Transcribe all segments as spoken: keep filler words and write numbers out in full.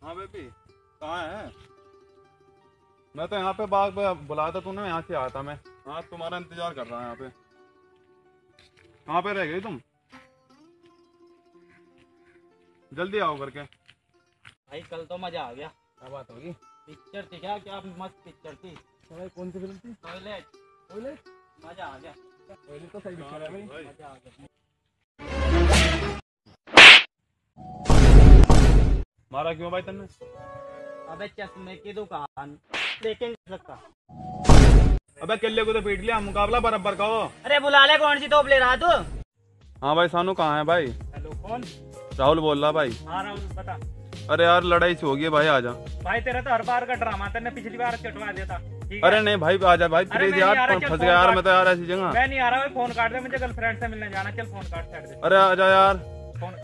हाँ बेबी कहाँ है? मैं तो यहाँ पे बाग पे बुलाया था तूने, यहाँ से आया था मैं। हाँ तुम्हारा इंतजार कर रहा है यहाँ पे। कहाँ पे रह गई तुम? जल्दी आओ करके। भाई कल तो मजा आ गया। क्या बात होगी? पिक्चर थी क्या? क्या मस्त पिक्चर थी। भाई कौन सी फिल्म थी? टॉयलेट। टॉयलेट? मजा आ गया। टॉयलेट तो सही पिक्चर है भाई। मजा आ गया। मारा क्यों भाई तन्ने? अबे चश्मे की दुकान लेकिन सकता। अबे किले को तो पीट लिया, मुकाबला बराबर का हो। अरे बुला ले, कौन सी तोप ले रहा तू? हाँ भाई सानू कहाँ है भाई? हेलो कौन? राहुल बोल रहा भाई। हाँ राहुल बता। अरे यार लड़ाई सी होगी है भाई, आजा। भाई तेरा तो हर बार का ड्रामा था, पिछली बार चटवा देता। अरे नहीं भाई आजा भाई प्लीज यार, फंस गया यार मैं तो यार ऐसी जगह। मैं नहीं आ रहा, फोन काट दे, मुझे गर्लफ्रेंड से मिलने जाना। चल फोन काट काट दे। अरे आजा यार। फोन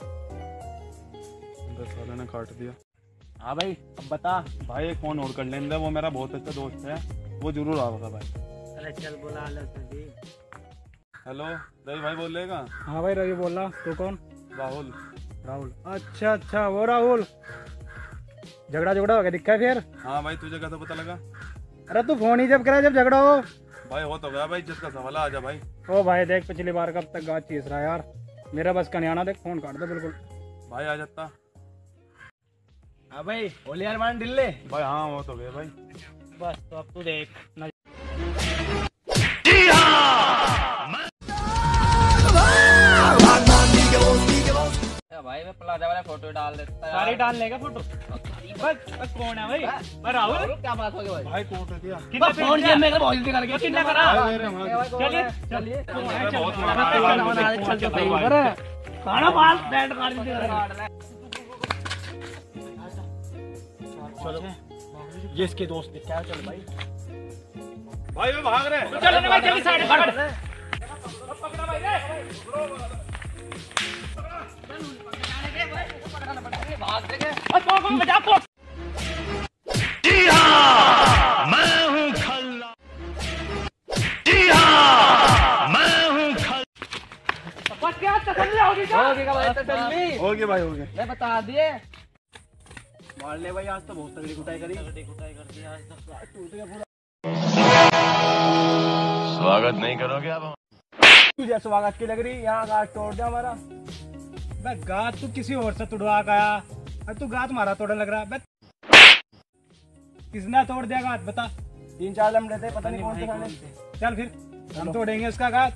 साले ने काट दिया। हाँ भाई अब बता। भाई एक फोन और कर लेने दे, वो मेरा बहुत अच्छा दोस्त है, वो जरूर आएगा भाई। अरे चल बुला लो सभी। हेलो रवि भाई बोल लेगा? हाँ भाई रवि बोल रहा। तू कौन? राहुल। राहुल अच्छा अच्छा वो राहुल। झगड़ा झगड़ा हो गया दिखा फिर? हाँ भाई तुझे कैसे पता लगा? अरे तू फोन ही जब करा जब झगड़ा हो। भाई हो तो गया भाई, जिसका सवाल आजा भाई। ओ भाई देख पिछली बार कब तक गाज चीज रहा यार, मेरा बस का नहीं आना। देख फोन काट दे बिल्कुल। भाई आ जाता। हाँ भाई बोले यार मान दिल्ले। भाई हाँ वो तो गया भाई। बस तो अब तू देख न... भाई मैं प्लाजा वाला फोटो डाल देता है। सारी डाल लेगा फोटो। बस बस कौन है भाई? मैं राहुल। क्या बात हो गई भाई? भाई कोट दिया। कितना फोन किया मेरे बहुत जल्दी करके कितना करा? चलिए चलिए चल चल भाई अरे खाना बाल बैंड काट दीजिए। चलो ये इसके दोस्त क्या है? चल भाई भाई वो भाग रहे। चलो ना भाई जल्दी साइड पकड़ पकड़ा भाई रे। भाग देंगे और कौन कौन बचा को? जी हाँ मैं हूँ खल्ला। जी हाँ मैं हूँ खल्ला। बस क्या तसल्ली होगी क्या? होगी का भाई तसल्ली होगी भाई होगी। मैं बता दिए। मार ले भाई, आज तो बहुत तगड़ी कुटाई करी। तगड़ी कुटाई कर दी आज तो टूट गया पूरा। स्वागत नहीं करोगे आप? तुझे स्वागत की लग रही? यहाँ गात तोड़ दिया हमारा। बे गात तू किसी और से तुड़वा का आया और तू गात मारा तोड़ने लग रहा। बे किसने तोड़ दिया गात बता? तीन चार लम रहते पता नहीं कौन से खाने। चल फिर हम तोड़ेंगे उसका गात।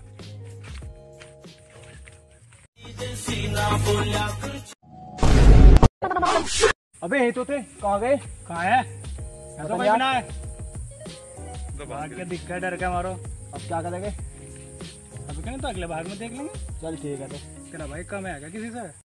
अबे ये तो थे कहाँ गए? कहाँ है? तो भाई बिना है भाग के दिख गया, डर के मारो। अब क्या करेंगे? अभी कहीं तो अगले भाग में देख लेंगे। चल ठीक है। तो तेरा भाई कम है क्या किसी से?